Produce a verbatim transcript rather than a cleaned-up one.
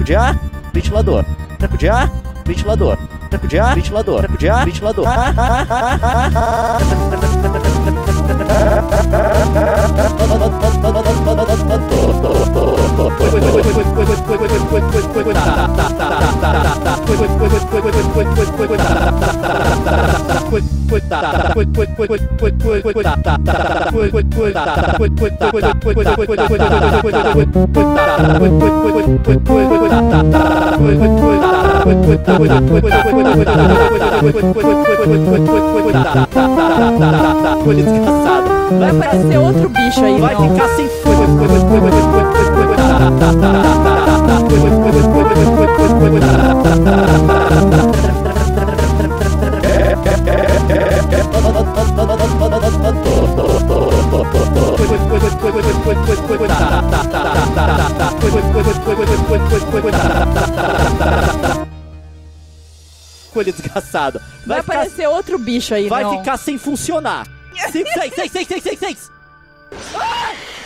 Treco de ar, ventilador. Treco de ar, ventilador. Treco de ar, ventilador. Treco de ar, ventilador. Coisa desgraçada. Vai aparecer outro bicho aí, vai não. ficar sem Coisa desgraçada. Vai, vai aparecer ficar... outro bicho aí, vai não. Vai ficar sem funcionar. Seis, seis, seis, seis, seis, seis.